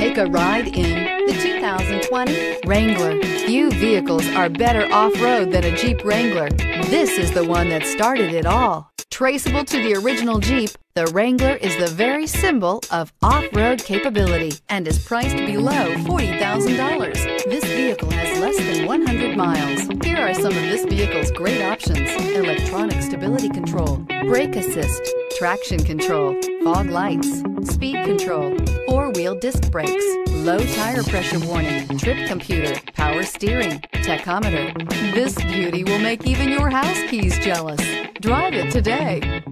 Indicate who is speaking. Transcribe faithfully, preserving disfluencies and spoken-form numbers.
Speaker 1: Take a ride in the two thousand twenty Wrangler. Few vehicles are better off-road than a Jeep Wrangler. This is the one that started it all. Traceable to the original Jeep, the Wrangler is the very symbol of off-road capability and is priced below forty thousand dollars. This vehicle has less than one hundred miles. Here are some of this vehicle's great options: electronic stability control, brake assist, traction control, fog lights, speed control, four-wheel disc brakes, low tire pressure warning, trip computer, power steering, tachometer. This beauty will make even your house keys jealous. Drive it today.